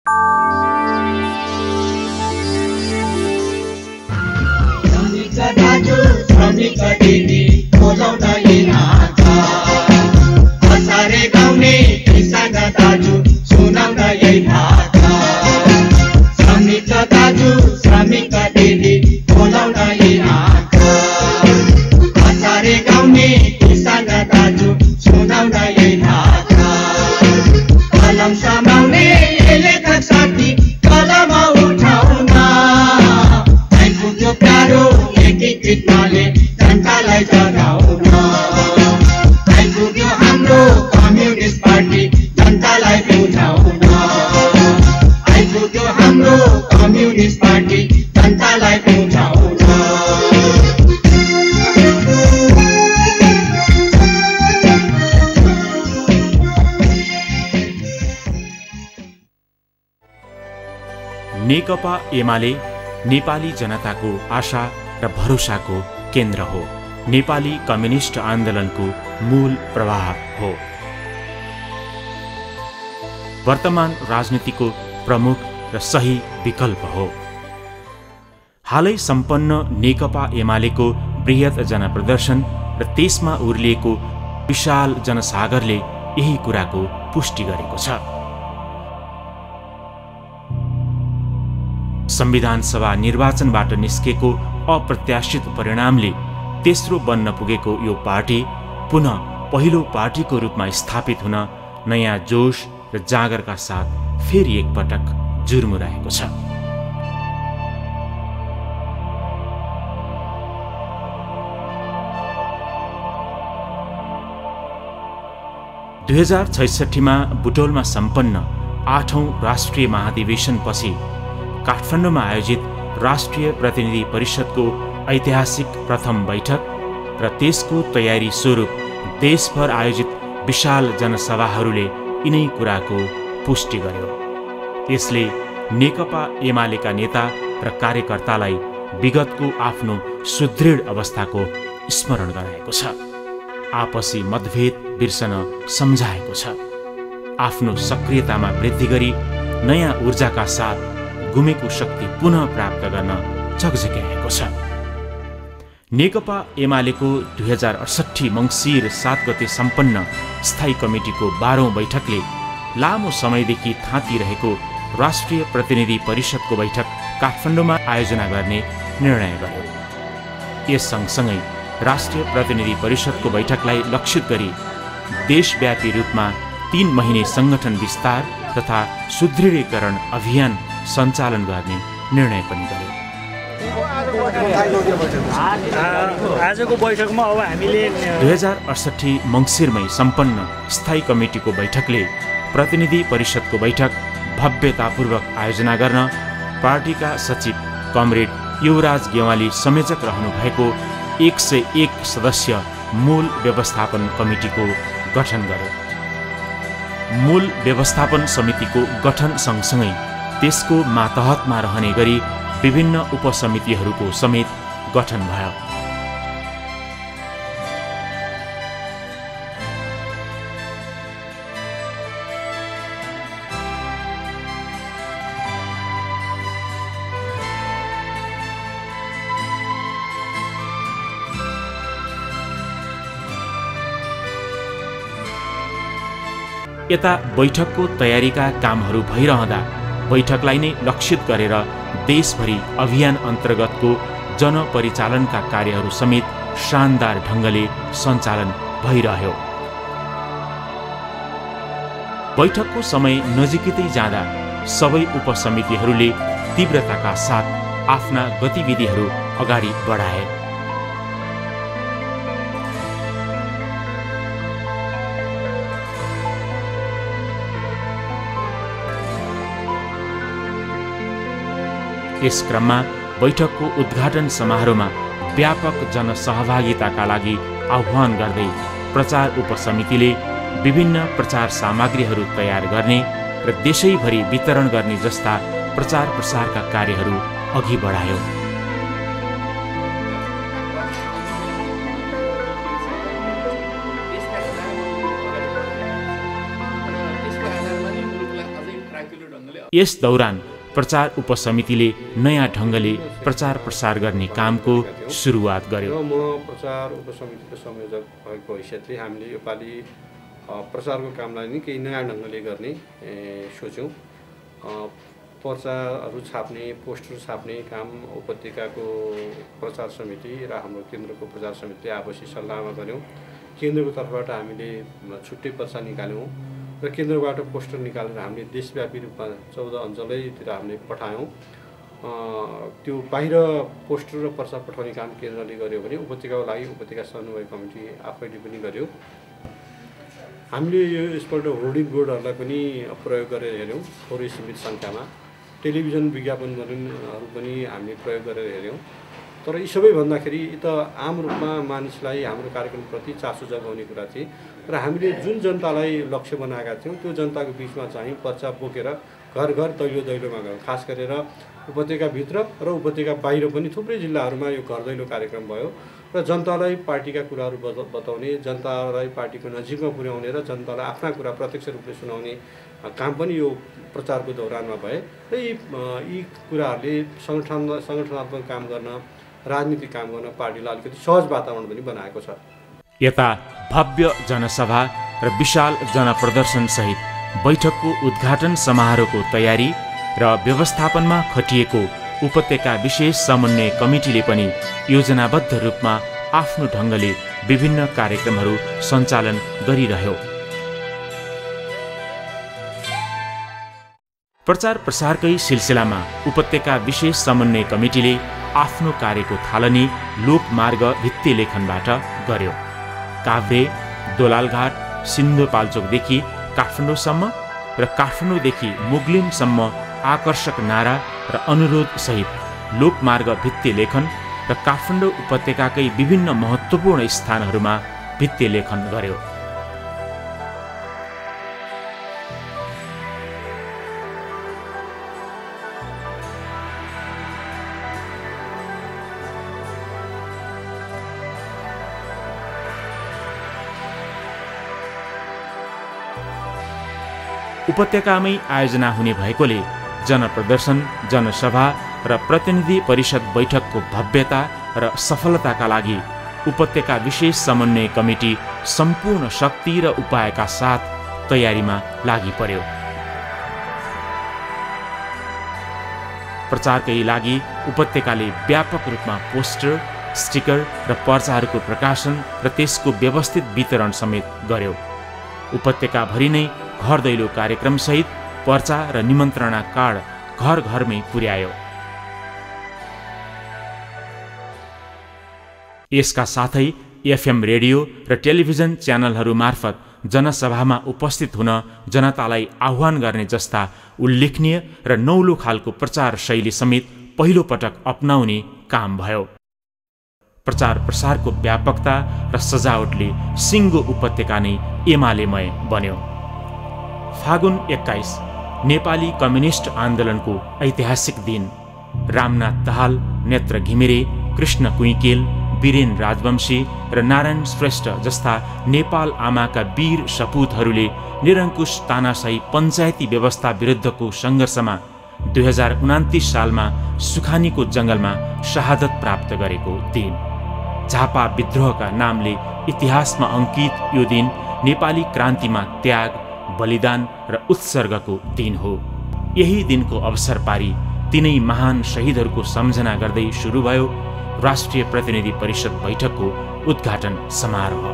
नेकपा एमाले नेपाली जनताको आशा र भरोसाको केन्द्र हो। नेपाली कम्युनिस्ट आन्दोलनको मूल प्रवाह हो। वर्तमान राजनीतिको प्रमुख र सही विकल्प हो। हालै सम्पन्न नेकपा एमालेको बृहत जनप्रदर्शन र त्यसमा उर्लिएको विशाल जनसागरले यही कुराको पुष्टि गरेको छ। संविधान सभा निर्वाचनबाट निस्केको अप्रत्याशित परिणामले तेस्रो बन्न पुगेको यो पार्टी पुनः पहिलो पार्टीको रूपमा स्थापित हुन नयाँ जोश र जागरका साथ फेरि एकपटक जुर्मुराएको छ। दुई 2066मा बुटोलमा सम्पन्न 8औं राष्ट्रिय महाधिवेशनपछि काठमाडौँमा आयोजित राष्ट्रिय प्रतिनिधि परिषदको ऐतिहासिक प्रथम बैठक र त्यसको तयारी स्वरूप देशभर आयोजित विशाल जनसभाहरूले यिनै कुराको पुष्टि गर्यो। यसले नेकपा एमालेका नेता र कार्यकर्तालाई विगतको आफ्नो सुदृढ अवस्थाको स्मरण गराएको छ। आपसी मतभेद बिर्सन सम्झाएको छ। आफ्नो सक्रियतामा वृद्धि गरी नयाँ ऊर्जाका साथ गुमेको शक्ति पुनः प्राप्त गर्न झकझक्याएको छ। नेकपा एमालेको 2068 मङ्सिर 7 गते सम्पन्न स्थायी कमिटीको 12औं बैठकले लामो समयदेखि थाँतिरहेको राष्ट्रिय प्रतिनिधि परिषदको बैठक काठमाडौँमा आयोजना गर्ने निर्णय गर्यो। यस सँगसँगै राष्ट्रिय प्रतिनिधि परिषदको बैठकलाई लक्षित गरी देशव्यापी रूपमा 3 महिने संगठन विस्तार तथा सुदृढीकरण अभियान सञ्चालन गर्ने निर्णय पनि गर्यो। आजको बैठकमा अब हामीले 2068 मङ्सिरमै सम्पन्न स्थायी कमिटीको बैठकले प्रतिनिधि परिषदको बैठक भव्यतापूर्वक आयोजना गर्न पार्टीका सचिव कमरेड युवराज गेवाली संयोजक रहनुभएको 101 सदस्य मूल व्यवस्थापन कमिटीको गठन गर्यो। मूल व्यवस्थापन समितिको गठन सँगसँगै त्यसको मातहतमा रहने गरी विभिन्न उपसमितिहरूको समेत गठन भयो। यता बैठकको तयारीका कामहरू भइरहँदा बैठकलाई नै लक्षित गरेर देशभरि अभियान अन्तर्गतको जनपरिचालनका कार्यहरू समेत शानदार ढङ्गले सञ्चालन भइरह्यो। बैठकको समय नजिकै जाँदा सबै उपसमितिहरूले तीव्रताका साथ आफ्ना गतिविधिहरू अगाडि बढाए। यस क्रममा बैठकको उद्घाटन समारोहमा व्यापक जनसहभागिताका लागि आह्वान गर्दै प्रचार उपसमितिले विभिन्न प्रचार सामग्रीहरू तयार गर्ने र देशैभरि वितरण गर्ने जस्ता प्रचार प्रसारका कार्यहरू अघि बढायो। यस दौरान प्रचार उपसमितिले नयाँ ढङ्गले प्रचार प्रसार गर्ने कामको सुरुवात गर्यो। म प्रचार उपसमितिको संयोजक भएको हैसियतले हामीले योपालि प्रचारको कामलाई नै केही नयाँ ढङ्गले गर्ने सोच्यौँ। पर्चाहरू छाप्ने, पोस्टर छाप्ने काम उपत्यकाको प्रचार समिति र हाम्रो केन्द्रको प्रचार समितिले आपसी सल्लाहमा गऱ्यौँ। केन्द्रको तर्फबाट हामीले छुट्टै पर्चा निकाल्यौँ र केन्द्रबाट पोस्टर निकालेर हामीले देशव्यापी रूपमा 14 अञ्चलैतिर हामीले पठायौँ। त्यो बाहिर पोस्टर र पर्चा पठाउने काम केन्द्रले गर्यो भने उपत्यकाको लागि उपत्यका समन्वय कमिटी आफैले पनि गर्यो। हामीले यसपल्ट होर्डिङ बोर्डहरूलाई पनि प्रयोग गरेर हेऱ्यौँ, थोरै सीमित सङ्ख्यामा। टेलिभिजन विज्ञापनहरू पनि हामीले प्रयोग गरेर हेऱ्यौँ। तर यी सबै भन्दाखेरि त आम रूपमा मानिसलाई हाम्रो कार्यक्रमप्रति चासो जगाउने कुरा थिए र हामीले जुन जनतालाई लक्ष्य बनाएका थियौँ त्यो जनताको बिचमा चाहिँ पर्चा बोकेर घर घर दैलोमा गयौँ। खास गरेर उपत्यकाभित्र र उपत्यका बाहिर पनि थुप्रै जिल्लाहरूमा यो घर दैलो कार्यक्रम भयो र जनतालाई पार्टीका कुराहरू बताउने, जनतालाई पार्टीको नजिकमा पुर्याउने र जनतालाई आफ्ना कुरा प्रत्यक्ष रूपले सुनाउने काम पनि यो प्रचारको दौरानमा भए र यी कुराहरूले सङ्गठनात्मक काम गर्न, राजनीतिक काम गर्न पार्टीलाई अलिकति सहज वातावरण पनि बनाएको छ। यता भव्य जनसभा र विशाल जनप्रदर्शन सहित बैठकको उद्घाटन समारोहको तयारी र व्यवस्थापनमा खटिएको उपत्यका विशेष समन्वय कमिटीले पनि योजनाबद्ध रूपमा आफ्नो ढङ्गले विभिन्न कार्यक्रमहरू सञ्चालन गरिरह्यो। प्रचार प्रसारकै सिलसिलामा उपत्यका विशेष समन्वय कमिटीले आफ्नो कार्यको थालनी लोकमार्ग भित्तिलेखनबाट गर्यो। काभ्रे, दोलालघाट, सिन्धुपाल्चोकदेखि काठमाडौँसम्म र काठमाडौँदेखि मुगलिमसम्म आकर्षक नारा र अनुरोध सहित लोकमार्ग भित्तिलेखन र काठमाडौँ उपत्यकाकै विभिन्न महत्त्वपूर्ण स्थानहरूमा भित्तिलेखन गर्यो। उपत्यकामै आयोजना हुने भएकोले जनप्रदर्शन, जनसभा र प्रतिनिधि परिषद बैठकको भव्यता र सफलताका लागि उपत्यका विशेष समन्वय कमिटी सम्पूर्ण शक्ति र उपायका साथ तयारीमा लागि पर्यो। प्रचारकै लागि उपत्यकाले व्यापक रूपमा पोस्टर, स्टिकर र पर्चाहरूको प्रकाशन र त्यसको व्यवस्थित वितरण समेत गर्यो। उपत्यकाभरि नै घर दैलो कार्यक्रम सहित पर्चा र निमन्त्रणा कार्ड घर घरमै पुर्यायो। यसका साथै एफएम रेडियो र टेलिभिजन च्यानलहरू मार्फत जनसभामा उपस्थित हुन जनतालाई आह्वान गर्ने जस्ता उल्लेखनीय र नौलो खालको प्रचार शैली समेत पहिलो पटक अपनाउने काम भयो। प्रचार प्रसारको व्यापकता र सजावटले सिङ्गो उपत्यका नै एमालेमय बन्यो। फागुन 21 नेपाली कम्युनिस्ट आन्दोलनको ऐतिहासिक दिन। रामनाथ दाहाल, नेत्र घिमिरे, कृष्ण कुइकेल, वीरेन राजवंशी र नारायण श्रेष्ठ जस्ता नेपाल आमाका वीर सपुतहरूले निरङ्कुश तानाशाही पञ्चायती व्यवस्था विरुद्धको सङ्घर्षमा 2029 सालमा सुखानीको जङ्गलमा शहादत प्राप्त गरेको दिन। झापा विद्रोहका नामले इतिहासमा अङ्कित यो दिन नेपाली क्रान्तिमा त्याग, बलिदान र उत्सर्गको दिन हो। यही दिनको अवसर पारी तिनै महान शहीदहरूको सम्झना गर्दै सुरु भयो राष्ट्रिय प्रतिनिधि परिषद बैठकको उद्घाटन समारोह।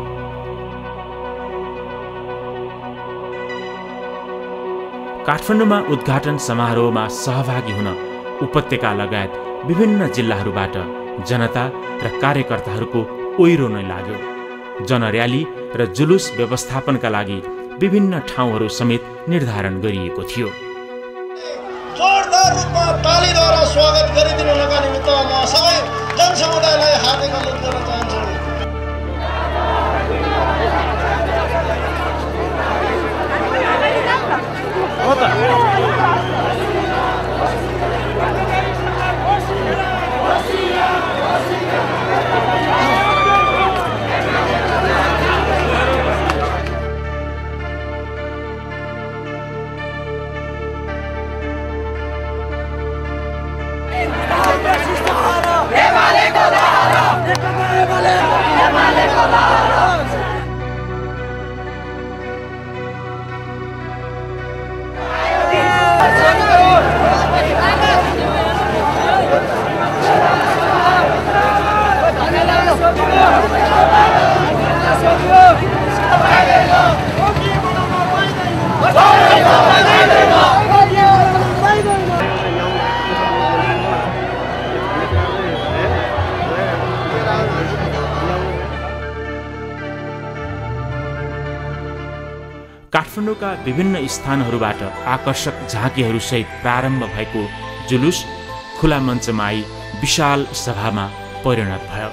काठमाडौँमा उद्घाटन समारोहमा सहभागी हुन उपत्यका लगायत विभिन्न जिल्लाहरूबाट जनता र कार्यकर्ताहरूको ओइरो नै लाग्यो। जनर्याली र जुलुस व्यवस्थापनका लागि विभिन्न ठाउँहरू समेत निर्धारण गरिएको थियो। जोरदार रूपमा तालीद्वारा स्वागत गरिदिनुका निमित्त म सबै जनसमुदायलाई हार्दिक अनुरोध गर्न चाहन्छु। काठमाडौँका विभिन्न स्थानहरूबाट आकर्षक झाँकीहरूसहित प्रारम्भ भएको जुलुस खुला मञ्चमा आई विशाल सभामा परिणत भयो।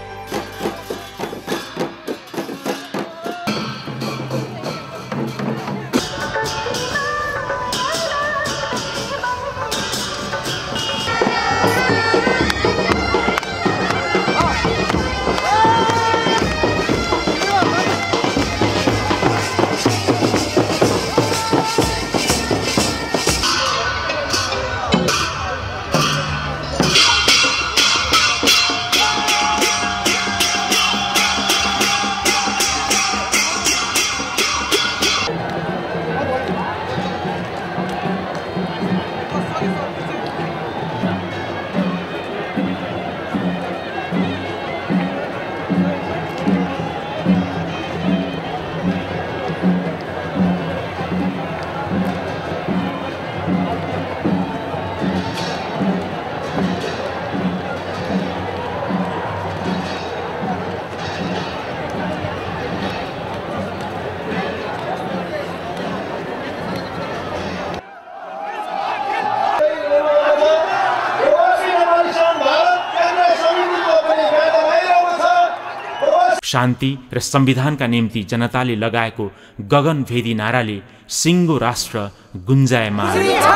शान्ति र संविधानका निम्ति जनताले लगाएको गगनभेदी नाराले सिङ्गो राष्ट्र गुन्जायमान।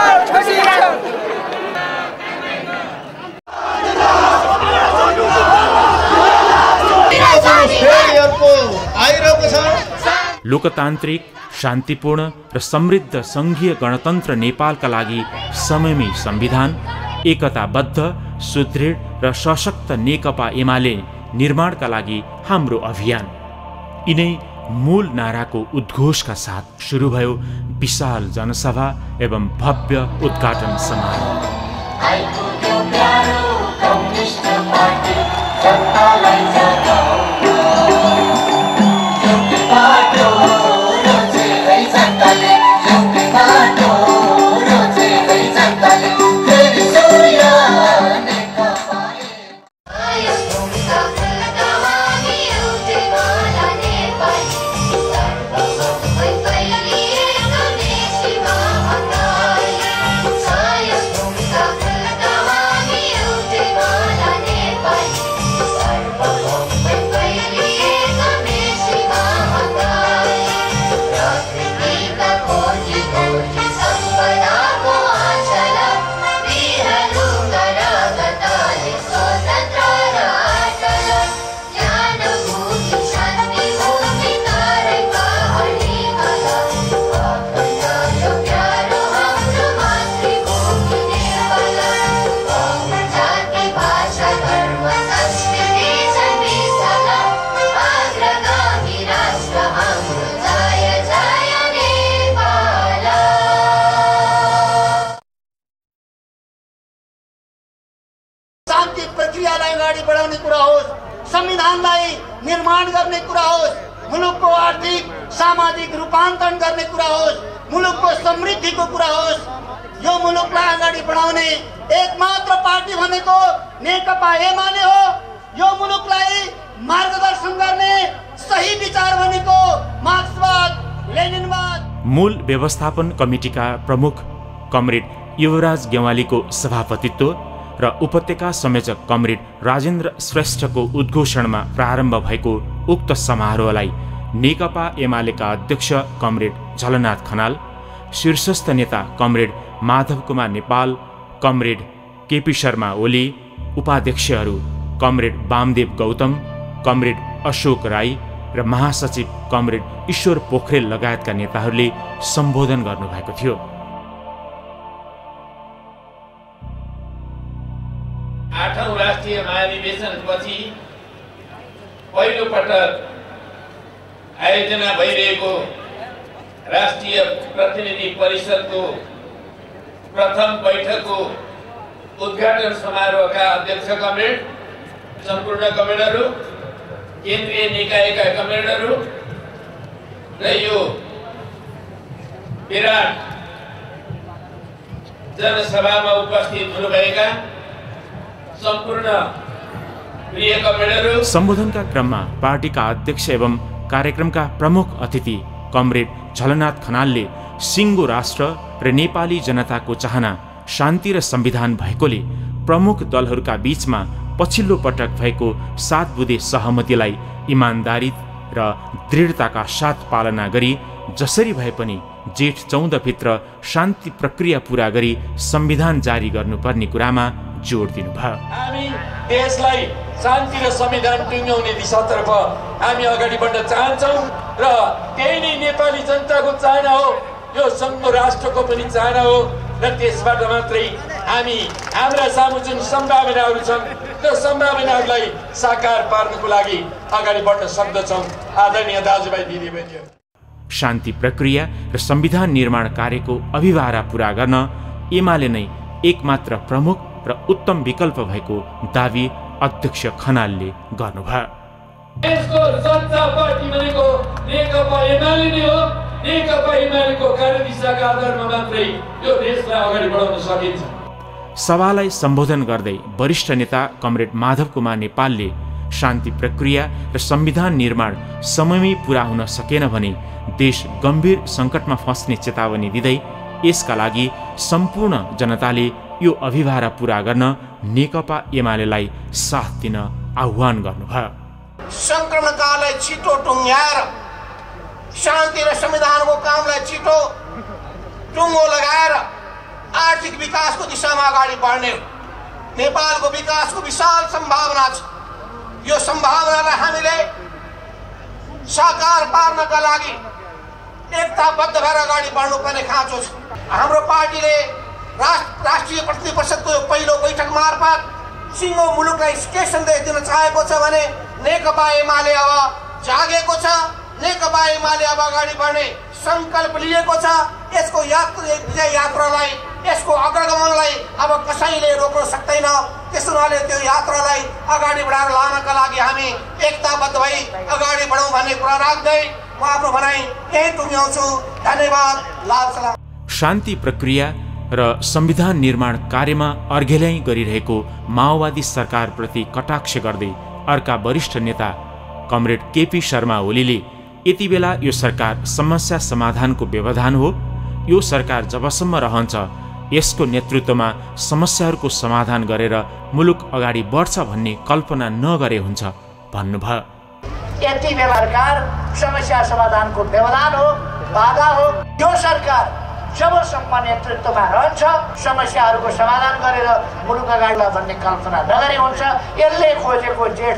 लोकतान्त्रिक, शान्तिपूर्ण र समृद्ध संघीय गणतन्त्र नेपालका लागि समयमै संविधान, एकताबद्ध, सुदृढ र सशक्त नेकपा एमाले निर्माणका लागि हाम्रो अभियान। यिनै मूल नाराको उद्घोषका साथ सुरु भयो विशाल जनसभा एवं भव्य उद्घाटन समारोह। संविधानलाई निर्माण गर्ने कुरा होस्, मुलुकको आर्थिक सामाजिक रूपान्तरण गर्ने कुरा होस्, मुलुकको समृद्धिको कुरा होस्, यो मुलुकलाई अगाडि बढाउने एकमात्र पार्टी भनेको नेकपा एमाले हो। यो मुलुकलाई मार्गदर्शन गर्ने सही विचार भनेको मार्क्सवाद, लेनिनवाद। मूल व्यवस्थापन कमिटीका प्रमुख कमरेड युवराज गेवालीको सभापतित्व र उपत्यका संयोजक कमरेड राजेन्द्र श्रेष्ठको उद्घोषणमा प्रारम्भ भएको उक्त समारोहलाई नेकपा एमालेका अध्यक्ष कमरेड झलनाथ खनाल, शीर्षस्थ नेता comrade Madhav Kumar Nepal, comrade K P Sharma Oli, उपाध्यक्षहरू कमरेड वामदेव गौतम, कमरेड अशोक राई र महासचिव कमरेड ईश्वर पोखरेल लगायतका नेताहरूले सम्बोधन गर्नुभएको थियो। आठौं राष्ट्रिय महाधिवेशनपछि पहिलो पटक आयोजना भइरहेको राष्ट्रिय प्रतिनिधि परिषदको प्रथम बैठकको उद्घाटन समारोहका अध्यक्ष कमरेड, सम्पूर्ण कमरेडहरू, केन्द्रीय निकायका कमरेडहरू र यो विराट जनसभामा उपस्थित हुनुभएका सम्पूर्ण प्रिय कमरेडहरू। सम्बोधनका क्रममा पार्टीका अध्यक्ष एवं कार्यक्रमका प्रमुख अतिथि कमरेड झलनाथ खनालले सिङ्गो राष्ट्र र नेपाली जनताको चाहना शान्ति र संविधान भएकोले प्रमुख दलहरूका बीचमा पछिल्लो पटक भएको 7 बुँदे सहमतिलाई इमानदारी र दृढताका साथ पालना गरी जसरी भए पनि जेठ 14 भित्र शान्ति प्रक्रिया पूरा गरी संविधान जारी गर्नुपर्ने कुरामा जोड दिनुभयो। हामी देशलाई शान्ति र संविधान टुङ्ग्याउने दिशातर्फ हामी अगाडि बढ्न चाहन्छौँ र त्यही नै नेपाली जनताको चाहना हो, यो संघको राष्ट्रको पनि चाहना हो र त्यसबाट मात्रै हामी हाम्रा सामु जुन सम्भावनाहरू छन् त्यो सम्भावनाहरूलाई साकार पार्नको लागि अगाडि बढ्न सक्दछौँ। आदरणीय दाजुभाइ दिदीबहिनीहरू, शान्ति प्रक्रिया र संविधान निर्माण कार्यको अभिभारा पूरा गर्न एमाले नै एकमात्र प्रमुख र उत्तम विकल्प भएको दावी अध्यक्ष खनालले गर्नुभयो। देशको सच्चा पार्टी भनेको नेकपा एमाले नै हो। नेकपा एमालेको कार्यदिशाका आधारमा मात्रै यो देशलाई अगाडि बढाउन सकिन्छ। सभालाई सम्बोधन गर्दै वरिष्ठ नेता कमरेड माधव कुमार नेपालले शान्ति प्रक्रिया र संविधान निर्माण समयमै पूरा हुन सकेन भने देश गम्भीर संकटमा फस्ने चेतावनी दिँदै यसका लागि सम्पूर्ण जनताले यो अभिभारा पूरा गर्न नेकपा एमालेलाई साथ दिन आह्वान गर्नुभयो। संक्रमणकाललाई छिटो टुङ्ग्याएर शान्ति र संविधानको कामलाई छिटो टुङ्गो लगाएर आर्थिक विकासको दिशामा अगाडि बढ्ने नेपालको विकासको विशाल सम्भावना छ। यो सम्भावनालाई हामीले साकार पार्नका लागि एकताबद्ध भएर अगाडि बढ्नुपर्ने खाँचो छ। हाम्रो पार्टीले राष्ट्रिय प्रतिनिधि परिषदको पहिलो बैठक मार्फत सिङ्गो मुलुकलाई के सन्देश दिन चाहेको छ भने नेकपा एमाले अब जागेको छ, नेकपा एमाले अब अगाडि बढ्ने संकल्प लिएको छ। यसको विजय यात्रालाई, यसको अग्रगमनलाई अब कसैले रोक्न सक्दैन। त्यसो हुनाले त्यो यात्रालाई अगाडि बढाएर लानका लागि हामी एकताबद्ध भई अगाडि बढौँ भन्ने कुरा राख्दै म आफ्नो भनाइ यही टुङ्ग्याउँछु। धन्यवाद। लाल सलाम। शान्ति प्रक्रिया र संविधान निर्माण कार्यमा अर्घेल्याइ गरिरहेको माओवादी सरकारप्रति कटाक्ष गर्दै अर्का वरिष्ठ नेता कमरेड केपी शर्मा ओलीले यति बेला यो सरकार समस्या समाधानको व्यवधान हो, यो सरकार जबसम्म रहन्छ यसको नेतृत्वमा समस्याहरूको समाधान गरेर मुलुक अगाडि बढ्छ भन्ने कल्पना नगरे हुन्छ भन्नुभयो। यति बेला सरकार समस्या समाधानको व्यवधान हो, बाधा हो। यो सरकार जबसम्म नेतृत्वमा रहन्छ समस्याहरूको समाधान गरेर मुलुक अगाडि बढ्ने कल्पना नगरे हुन्छ। यसले खोजेको जेठ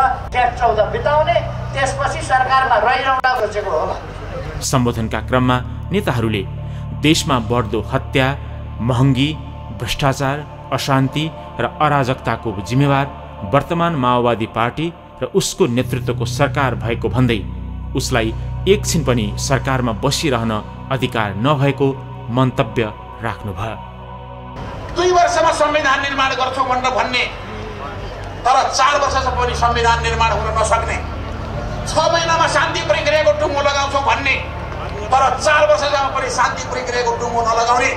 14 बिताउने, त्यसपछि सरकारमा रहिरहँदा खोजेको हो। सम्बोधनका क्रममा नेताहरूले देशमा बढ्दो हत्या, महँगी, भ्रष्टाचार, अशान्ति र अराजकताको जिम्मेवार वर्तमान माओवादी पार्टी र उसको नेतृत्वको सरकार भएको भन्दै उसलाई एकछिन पनि सरकारमा बसिरहन अधिकार नभएको मन्तव्य राख्नुभयो। 2 वर्षमा संविधान निर्माण गर्छौ भनेर भन्ने, तर 4 वर्षसम्म पनि संविधान निर्माण हुन नसक्ने, 6 महिनामा शान्ति प्रक्रियाको टुङ्गो लगाउँछौ भन्ने, तर 4 वर्षसम्म पनि शान्ति प्रक्रियाको टुङ्गो नलगाउने,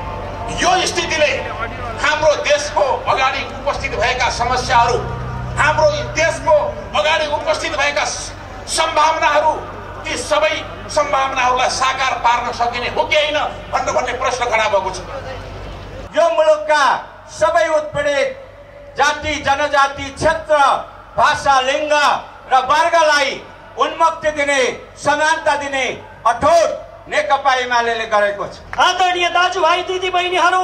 यो स्थितिले हाम्रो देशको अगाडि उपस्थित भएका समस्याहरू, हाम्रो देशको अगाडि उपस्थित भएका सम्भावनाहरू, ती सबै सम्भावनाहरूलाई साकार पार्न सकिने हो कि होइन भन्ने प्रश्न खडा भएको छ। यो मुलुकका सबै उत्पीडित जाति, जनजाति, क्षेत्र, भाषा, लिङ्ग र वर्गलाई उन्मुक्ति दिने, समानता दिने अठोट नेकपा एमालेले गरेको छ। आदरणीय दाजुभाइ दिदीबहिनीहरू,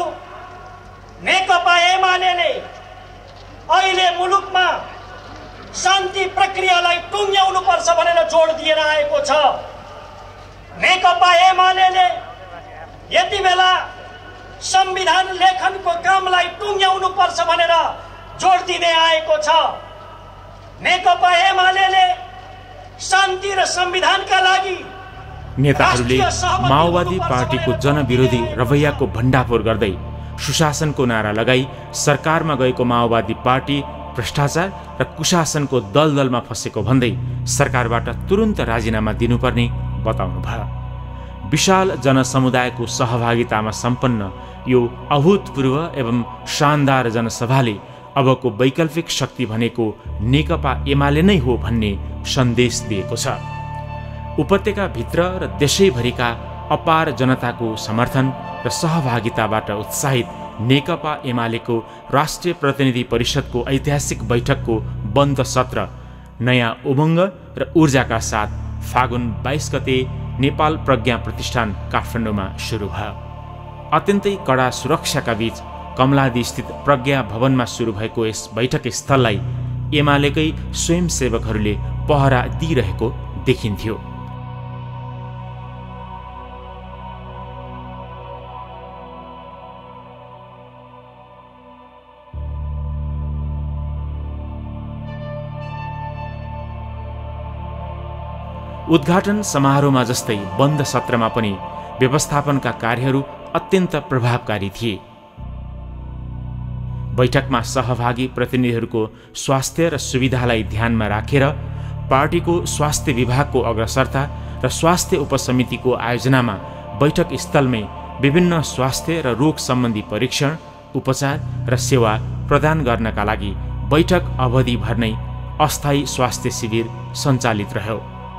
नेकपा एमालेले अहिले मुलुकमा शान्ति प्रक्रियालाई टुङ्ग्याउनु पर्छ भनेर जोड दिएर आएको छ। नेकपा एमालेले यति बेला संविधान लेखनको कामलाई टुङ्ग्याउनु पर्छ भनेर जोड दिँदै आएको छ। नेकपा एमालेले शान्ति र संविधानका लागि नेताहरूले माओवादी पार्टीको जनविरोधी रवैयाको भण्डाफोर गर्दै सुशासनको नारा लगाई सरकारमा गएको माओवादी पार्टी भ्रष्टाचार र कुशासनको दलदलमा फसेको भन्दै सरकारबाट तुरुन्त राजीनामा दिनुपर्ने बताउनुभयो। विशाल जनसमुदायको सहभागितामा सम्पन्न यो अभूतपूर्व एवं शानदार जनसभाले अबको वैकल्पिक शक्ति भनेको नेकपा एमाले नै हो भन्ने सन्देश दिएको छ। उपत्यकाभित्र र देशैभरिका अपार जनताको समर्थन र सहभागिताबाट उत्साहित नेकपा एमालेको राष्ट्रिय प्रतिनिधि परिषदको ऐतिहासिक बैठकको बन्द सत्र नयाँ उमङ्ग र ऊर्जाका साथ फागुन 22 गते नेपाल प्रज्ञा प्रतिष्ठान काठमाडौँमा सुरु भयो। अत्यन्तै कडा सुरक्षाका बीच कमलादी स्थित प्रज्ञा भवनमा सुरु भएको यस बैठक स्थललाई एमालेकै स्वयंसेवकहरूले पहरा दिइरहेको देखिन्थ्यो। उद्घाटन समारोहमा जस्तै बन्द सत्रमा पनि व्यवस्थापनका कार्यहरू अत्यन्त प्रभावकारी थिए। बैठकमा सहभागी प्रतिनिधिहरूको स्वास्थ्य र सुविधालाई ध्यानमा राखेर पार्टीको स्वास्थ्य विभागको अग्रसरता र स्वास्थ्य उपसमितिको आयोजनामा बैठक स्थलमै विभिन्न स्वास्थ्य र रोग सम्बन्धी परीक्षण, उपचार र सेवा प्रदान गर्नका लागि बैठक अवधिभर नै अस्थायी स्वास्थ्य शिविर सञ्चालित रह्यो।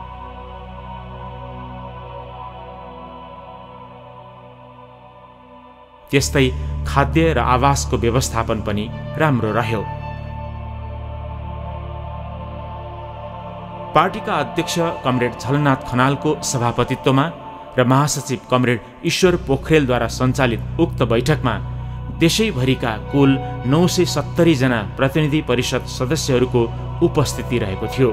त्यस्तै खाद्य र आवासको व्यवस्थापन पनि राम्रो रह्यो। पार्टीका अध्यक्ष कमरेड झलनाथ खनालको सभापतित्वमा र महासचिव कमरेड ईश्वर पोखरेलद्वारा सञ्चालित उक्त बैठकमा देशैभरिका कुल 970 जना प्रतिनिधि परिषद सदस्यहरूको उपस्थिति रहेको थियो।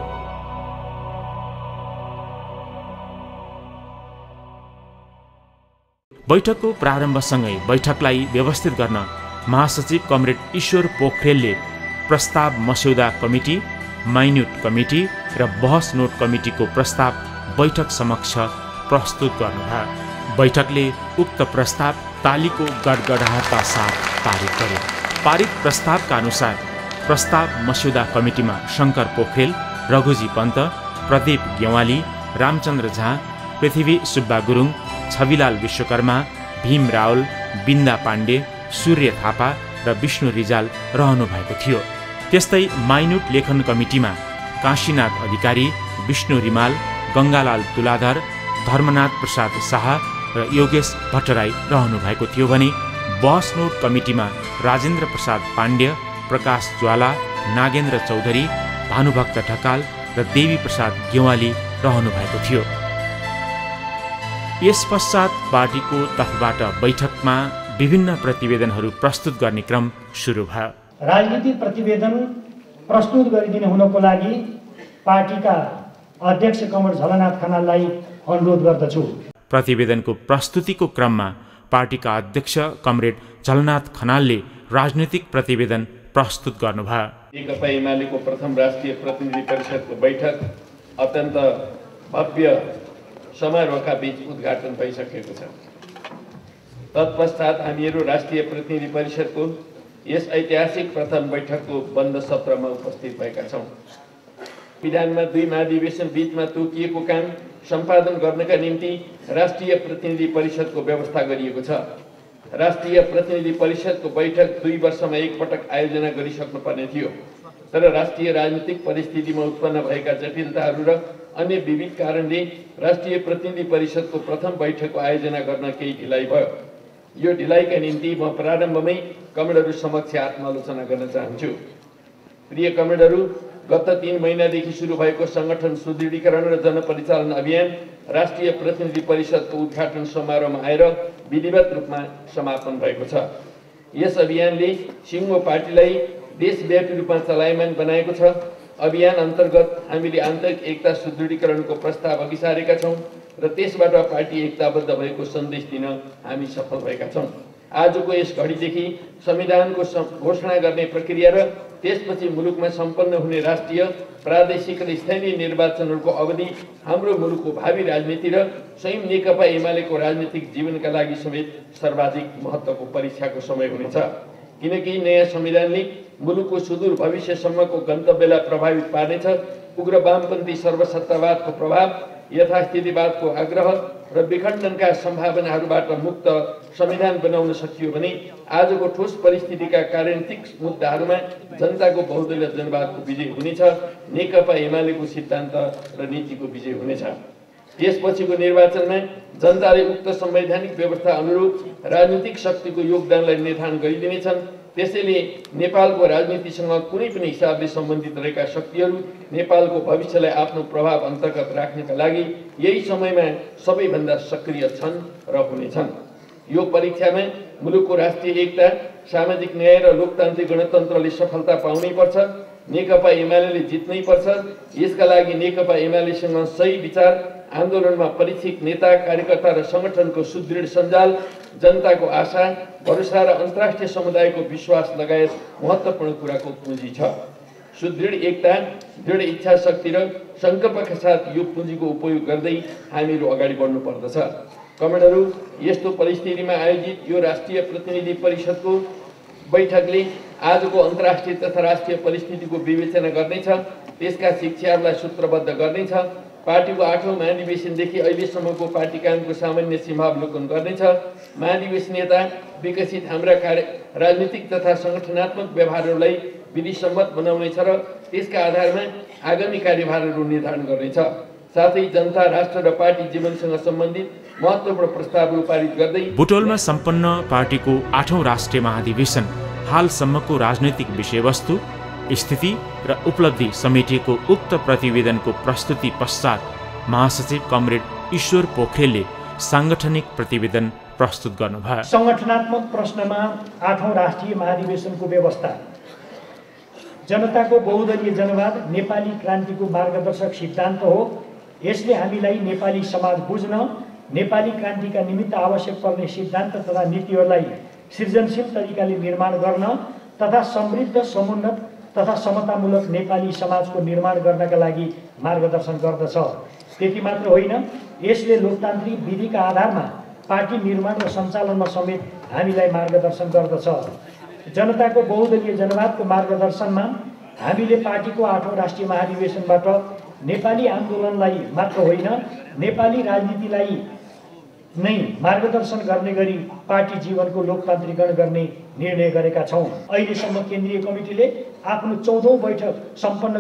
बैठकको प्रारम्भसँगै बैठकलाई व्यवस्थित गर्न महासचिव कमरेड ईश्वर पोखरेलले प्रस्ताव मस्यौदा कमिटी, माइन्युट कमिटी र बहस नोट कमिटीको प्रस्ताव बैठक समक्ष प्रस्तुत गर्नुभयो। बैठकले उक्त प्रस्ताव तालीको गडगडाहटका साथ पारित गर्यो। पारित प्रस्तावका अनुसार प्रस्ताव मस्यौदा कमिटीमा शङ्कर पोखरेल, रघुजी पन्त, प्रदीप गेवाली, रामचन्द्र झा, पृथ्वी सुब्बा गुरुङ, छविलाल विश्वकर्मा, भीम रावल, बिन्दा पाण्डे, सूर्य थापा र विष्णु रिजाल रहनु भएको थियो। त्यस्तै माइन्युट लेखन कमिटीमा काशीनाथ अधिकारी, विष्णु रिमाल, गङ्गालाल तुलाधर, धर्मनाथ प्रसाद शाह र योगेश भट्टराई रहनु भएको थियो भने बहस नोट कमिटीमा राजेन्द्र प्रसाद पाण्ड्य, प्रकाश ज्वाला, नागेन्द्र चौधरी, भानुभक्त ढकाल र देवी प्रसाद गेवाली रहनु भएको थियो। यस पश्चात पार्टीको तर्फबाट बैठकमा विभिन्न प्रतिवेदनहरू प्रस्तुत गर्ने क्रम सुरु भयो। राजनीतिक प्रतिवेदन प्रस्तुत गरिदिने हुनको लागि पार्टीका अध्यक्ष कमरेड झलनाथ खनाललाई अनुरोध गर्दछु। प्रतिवेदनको प्रस्तुतिको क्रममा पार्टीका अध्यक्ष कमरेड झलनाथ खनालले राजनीतिक प्रतिवेदन प्रस्तुत गर्नुभयो। नेकपा एमालेको प्रथम राष्ट्रिय प्रतिनिधि परिषदको बैठक अत्यन्त भव्य समारोहका बीच उद्घाटन भइसकेको छ। तत्पश्चात हामीहरू राष्ट्रिय प्रतिनिधि परिषदको यस ऐतिहासिक प्रथम बैठकको बन्द सत्रमा उपस्थित भएका छौँ। विधानमा 2 महाधिवेशन बीचमा तोकिएको काम सम्पादन गर्नका निम्ति राष्ट्रिय प्रतिनिधि परिषदको व्यवस्था गरिएको छ। राष्ट्रिय प्रतिनिधि परिषदको बैठक 2 वर्षमा एकपटक आयोजना गरिसक्नुपर्ने थियो, तर राष्ट्रिय राजनीतिक परिस्थितिमा उत्पन्न भएका जटिलताहरू र अन्य विविध कारणले राष्ट्रिय प्रतिनिधि परिषदको प्रथम बैठकको आयोजना गर्न केही ढिलाइ भयो। यो ढिलाइका निम्ति म प्रारम्भमै कमरेडहरू समक्ष आत्मालोचना गर्न चाहन्छु। प्रिय कमरेडहरू, गत 3 महिनादेखि सुरु भएको सङ्गठन सुदृढीकरण र जनपरिचालन अभियान राष्ट्रिय प्रतिनिधि परिषदको उद्घाटन समारोहमा आएर विधिवत रूपमा समापन भएको छ। यस अभियानले सिङ्गो पार्टीलाई देशव्यापी रूपमा चलायमान बनाएको छ। अभियान अन्तर्गत हामीले आन्तरिक एकता सुदृढीकरणको प्रस्ताव अघि सारेका छौँ र त्यसबाट पार्टी एकताबद्ध भएको सन्देश दिन हामी सफल भएका छौँ। आजको यस घडीदेखि संविधानको घोषणा गर्ने प्रक्रिया र त्यसपछि मुलुकमा सम्पन्न हुने राष्ट्रिय, प्रादेशिक र स्थानीय निर्वाचनहरूको अवधि हाम्रो मुलुकको भावी राजनीति र स्वयं नेकपा एमालेको राजनीतिक जीवनका लागि समेत सर्वाधिक महत्त्वको परीक्षाको समय हुनेछ। किनकि नयाँ संविधानले मुलुकको सुदूर भविष्यसम्मको गन्तव्यलाई प्रभावित पार्नेछ। उग्र वामपन्थी सर्वसत्तावादको प्रभाव, यथास्थितिवादको आग्रह र विखण्डनका सम्भावनाहरूबाट मुक्त संविधान बनाउन सकियो भने आजको ठोस परिस्थितिका राजनीतिक मुद्दाहरूमा जनताको बहुदलीय जनवादको विजय हुनेछ, नेकपा एमालेको सिद्धान्त र नीतिको विजय हुनेछ। त्यसपछिको निर्वाचनमा जनताले उक्त संवैधानिक व्यवस्था अनुरूप राजनीतिक शक्तिको योगदानलाई निर्धारण गरिदिनेछन्। त्यसैले नेपालको राजनीतिसँग कुनै पनि हिसाबले सम्बन्धित रहेका शक्तिहरू नेपालको भविष्यलाई आफ्नो प्रभाव अन्तर्गत राख्नका लागि यही समयमा सबैभन्दा सक्रिय छन् र हुनेछन्। यो परीक्षामा मुलुकको राष्ट्रिय एकता, सामाजिक न्याय र लोकतान्त्रिक गणतन्त्रले सफलता पाउनै पर्छ। नेकपा एमाले जित्नै पर्छ। यसका लागि नेकपा एमालेसँग सही विचार, आन्दोलनमा परीक्षित नेता, कार्यकर्ता र सङ्गठनको सुदृढ सञ्जाल, जनताको आशा, भरोसा र अन्तर्राष्ट्रिय समुदायको विश्वास लगायत महत्त्वपूर्ण कुराको पुँजी छ। सुदृढ एकता, दृढ इच्छा शक्ति र सङ्कल्पका साथ यो पुँजीको उपयोग गर्दै हामीहरू अगाडि बढ्नु पर्दछ। कमेन्टहरू, यस्तो परिस्थितिमा आयोजित यो राष्ट्रिय प्रतिनिधि परिषदको बैठकले आजको अन्तर्राष्ट्रिय तथा राष्ट्रिय परिस्थितिको विवेचना गर्नेछ, त्यसका शिक्षाहरूलाई सूत्रबद्ध गर्नेछ। पार्टीको 8औं महाधिवेशनदेखि अहिलेसम्मको पार्टी कामको सामान्य सीमावलोकन गर्नेछ। महाधिवेशनीयता विकसित हाम्रा राजनीतिक तथा सङ्गठनात्मक व्यवहारहरूलाई विधिसम्मत बनाउनेछ र त्यसका आधारमा आगामी कार्यभारहरू निर्धारण गर्नेछ। साथै जनता, राष्ट्र र पार्टी जीवनसँग सम्बन्धित महत्त्वपूर्ण प्रस्तावहरू पारित गर्दै बुटोलमा सम्पन्न पार्टीको 8औं राष्ट्रिय महाधिवेशन हालसम्मको राजनैतिक विषयवस्तु, स्थिति र उपलब्धि समेटिएको उक्त प्रतिवेदनको प्रस्तुति पश्चात महासचिव कमरेड ईश्वर पोखरेलले साङ्गठनिक प्रतिवेदन प्रस्तुत गर्नुभयो। सङ्गठनात्मक प्रश्नमा 8औं राष्ट्रिय महाधिवेशनको व्यवस्था। जनताको बहुदलीय जनवाद नेपाली क्रान्तिको मार्गदर्शक सिद्धान्त हो। यसले हामीलाई नेपाली समाज बुझ्न, नेपाली क्रान्तिका निमित्त आवश्यक पर्ने सिद्धान्त तथा नीतिहरूलाई सृजनशील तरिकाले निर्माण गर्न तथा समृद्ध, समुन्नत तथा समतामूलक नेपाली समाजको निर्माण गर्नका लागि मार्गदर्शन गर्दछ। त्यति मात्र होइन, यसले लोकतान्त्रिक विधिका आधारमा पार्टी निर्माण र सञ्चालनमा समेत हामीलाई मार्गदर्शन गर्दछ। जनताको बहुदलीय जनवादको मार्गदर्शनमा हामीले पार्टीको 8औं राष्ट्रिय महाधिवेशनबाट नेपाली आन्दोलनलाई मात्र होइन, नेपाली राजनीतिलाई नै मार्गदर्शन गर्ने गरी पार्टी जीवनको लोकतान्त्रिकरण गर्ने निर्णय गरेका छौँ। अहिलेसम्म केन्द्रीय कमिटीले आफ्नो 14औं बैठक सम्पन्न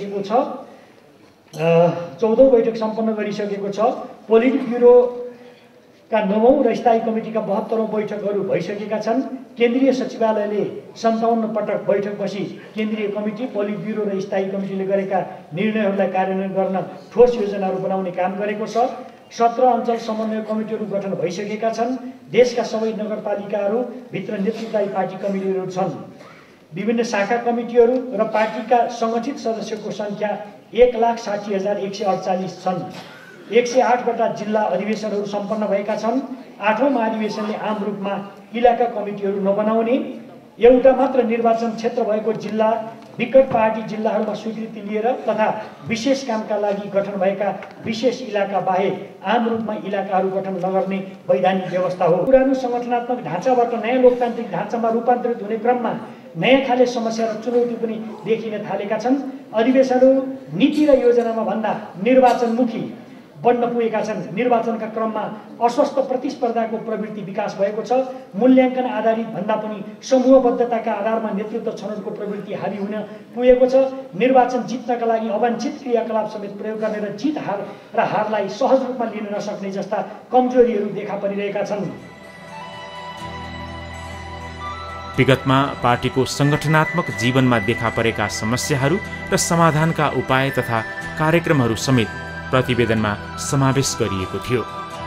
गरिसकेको छ। पोलिट ब्युरोका 9औं र स्थायी कमिटीका 72औं बैठकहरू भइसकेका छन्। केन्द्रीय सचिवालयले 57 पटक बैठक बसी केन्द्रीय कमिटी, पोलिट ब्युरो र स्थायी कमिटीले गरेका निर्णयहरूलाई कार्यान्वयन गर्न ठोस योजनाहरू बनाउने काम गरेको छ। 17 अञ्चल समन्वय कमिटीहरू गठन भइसकेका छन्। देशका सबै नगरपालिकाहरू भित्र नेतृत्वदायी पार्टी कमिटीहरू छन्। विभिन्न शाखा कमिटीहरू र पार्टीका सङ्गठित सदस्यको सङ्ख्या 1,60,148 छन्। 108वटा जिल्ला अधिवेशनहरू सम्पन्न भएका छन्। 8औं महाधिवेशनले आम रूपमा इलाका कमिटीहरू नबनाउने, एउटा मात्र निर्वाचन क्षेत्र भएको जिल्ला, विकट पहाडी जिल्लाहरूमा स्वीकृति लिएर तथा विशेष कामका लागि गठन भएका विशेष इलाका बाहेक आम रूपमा इलाकाहरू गठन नगर्ने वैधानिक व्यवस्था हो। पुरानो सङ्गठनात्मक ढाँचाबाट नयाँ लोकतान्त्रिक ढाँचामा रूपान्तरित हुने क्रममा नयाँ खाले समस्या र चुनौती पनि देखिन थालेका छन्। अधिवेशनहरू नीति र योजनामा भन्दा निर्वाचनमुखी बन्न पुगेका छन्। निर्वाचनका क्रममा अस्वस्थ प्रतिस्पर्धाको प्रवृत्ति विकास भएको छ। मूल्याङ्कन आधारित भन्दा पनि समूहबद्धताका आधारमा नेतृत्व छनौटको प्रवृत्ति हावी हुन पुगेको छ। निर्वाचन जित्नका लागि अवाञ्छित क्रियाकलाप समेत प्रयोग गर्ने र जित र हारलाई सहज रूपमा लिन नसक्ने जस्ता कमजोरीहरू देखा परिरहेका छन्। विगतमा पार्टीको सङ्गठनात्मक जीवनमा देखा परेका समस्याहरू र समाधानका उपाय तथा कार्यक्रमहरू समेत प्रतिवेदनमा समावेश गरिएको थियो।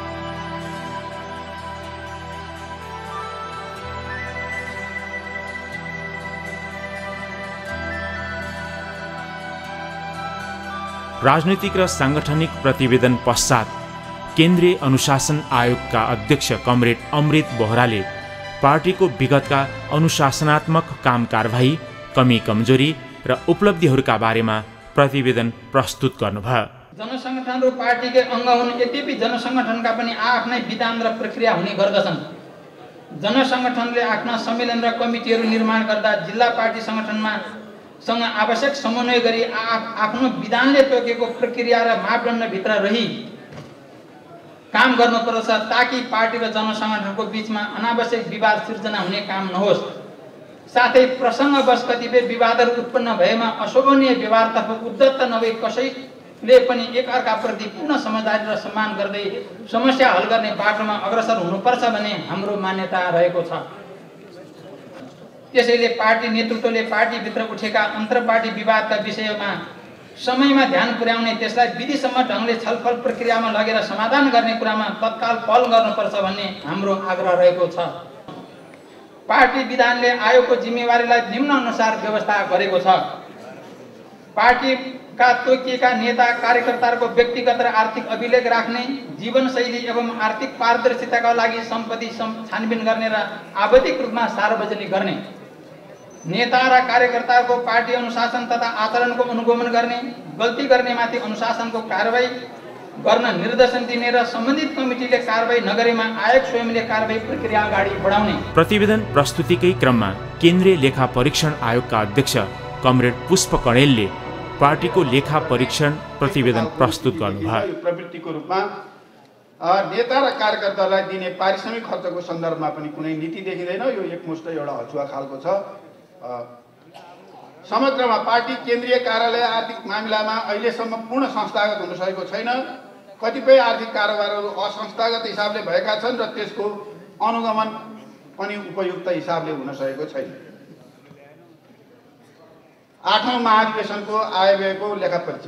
राजनैतिक र साङ्गठनिक प्रतिवेदन पश्चात केन्द्रीय अनुशासन आयोगका अध्यक्ष कमरेड अमृत बोहराले पार्टीको विगतका अनुशासनात्मक काम कारबाही, कमी कमजोरी र उपलब्धिहरूका बारेमा प्रतिवेदन प्रस्तुत गर्नुभयो। जनसङ्गठन र पार्टीकै अङ्ग हुन्, यद्यपि जनसङ्गठनका पनि आफ्नै विधान र प्रक्रिया हुने गर्दछन्। जनसङ्गठनले आफ्ना सम्मेलन र कमिटीहरू निर्माण गर्दा जिल्ला पार्टी सङ्गठनमा सँग आवश्यक समन्वय गरी आफ्नो विधानले तोकेको प्रक्रिया र मापदण्डभित्र रही काम गर्नुपर्छ, ताकि पार्टी र जनसङ्गठनको बीचमा अनावश्यक विवाद सिर्जना हुने काम नहोस्। साथै प्रसङ्गवश कतिपय विवादहरू उत्पन्न भएमा अशोभनीय व्यवहारतर्फ उद्धत नभई कसैले पनि एकअर्काप्रति पूर्ण समझदारी र सम्मान गर्दै समस्या हल गर्ने बाटोमा अग्रसर हुनुपर्छ भन्ने हाम्रो मान्यता रहेको छ। त्यसैले पार्टी नेतृत्वले पार्टीभित्र उठेका अन्तर्पार्टी विवादका विषयमा समयमा ध्यान पुर्याउने, त्यसलाई विधिसम्म ढङ्गले छलफल प्रक्रियामा लगेर समाधान गर्ने कुरामा तत्काल पहल गर्नुपर्छ भन्ने हाम्रो आग्रह रहेको छ। पार्टी विधानले आयोगको जिम्मेवारीलाई निम्न अनुसार व्यवस्था गरेको छ। पार्टीका तोकिएका नेता कार्यकर्ताहरूको व्यक्तिगत र आर्थिक अभिलेख राख्ने, जीवनशैली एवं आर्थिक पारदर्शिताका लागि सम्पत्ति छानबिन गर्ने र आवधिक रूपमा सार्वजनिक गर्ने, नेता र कार्यकर्ताको पार्टी अनुशासन तथा आचरणको अनुगमन गर्ने, गल्ती गर्नेमाथि अनुशासनको कारबाही गर्न निर्देशन दिने र सम्बन्धित कमिटीले कारबाही नगरेमा आयोग स्वयंले कारबाही प्रक्रिया अगाडि बढाउने। प्रतिवेदन प्रस्तुतिकै क्रममा केन्द्रीय लेखा परीक्षण आयोगका अध्यक्ष कमरेड पुष्प कणेलले पार्टीको लेखा परीक्षण प्रतिवेदन प्रस्तुत गर्नुभयो। प्रवृत्तिको रूपमा नेता र कार्यकर्तालाई दिने पारिश्रमिक खर्चको सन्दर्भमा पनि कुनै नीति देखिँदैन। यो एकमुष्ट एउटा हचुवा खालको छ। समग्रमा पार्टी केन्द्रीय कार्यालय आर्थिक मामिलामा अहिलेसम्म पूर्ण संस्थागत हुन सकेको छैन। कतिपय आर्थिक कारोबारहरू असंस्थागत हिसाबले भएका छन् र त्यसको अनुगमन पनि उपयुक्त हिसाबले हुन सकेको छैन। 8औं महाधिवेशनको आयव्ययको लेखा परीक्षण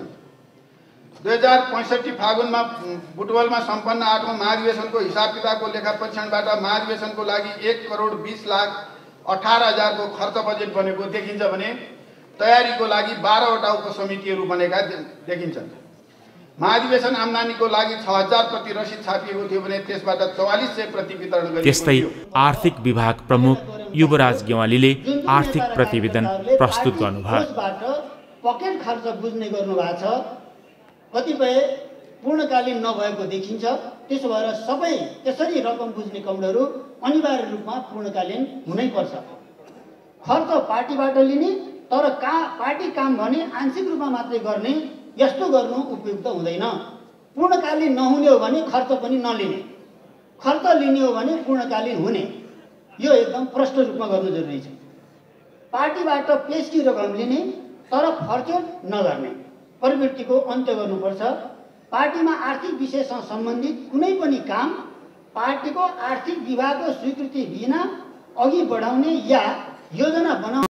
2065 फागुनमा बुटवलमा सम्पन्न 8औं महाधिवेशनको हिसाब किताबको लेखा परीक्षणबाट महाधिवेशनको लागि 1,20,18,000 को खर्च बजेट बनेको देखिन्छ भने तयारीको लागि 12 वटा उपसमितिहरू बनेका देखिन्छन्। महाधिवेशन आम्दानीको लागि 6,000 प्रति रसिद छापिएको थियो भने त्यसबाट 4400 प्रति वितरण गरिएको थियो। त्यस्तै आर्थिक विभाग प्रमुख युवराज गेवालीले आर्थिक प्रतिवेदन प्रस्तुत गर्नुभयो। पकेट खर्च बुझ्ने गर्नुभएको छ, कतिपय पूर्णकालीन नभएको देखिन्छ। त्यसो भएर सबै त्यसरी रकम बुझ्ने कामहरू अनिवार्य रूपमा पूर्णकालीन हुनै पर्छ। खर्च पार्टीबाट लिने तर पार्टी काम भने आंशिक रूपमा मात्रै गर्ने, यस्तो गर्नु उपयुक्त हुँदैन। पूर्णकालीन नहुने हो भने खर्च पनि नलिने, खर्च लिने हो भने पूर्णकालीन हुने, यो एकदम प्रष्ट रूपमा गर्नु जरुरी छ। पार्टीबाट पेशकी रकम लिने तर खर्च नगर्ने प्रवृत्तिको अन्त्य गर्नुपर्छ। पार्टीमा आर्थिक विषयसँग सम्बन्धित कुनै पनि काम पार्टीको आर्थिक विभागको स्वीकृति बिना अघि बढाउने या योजना बनाउने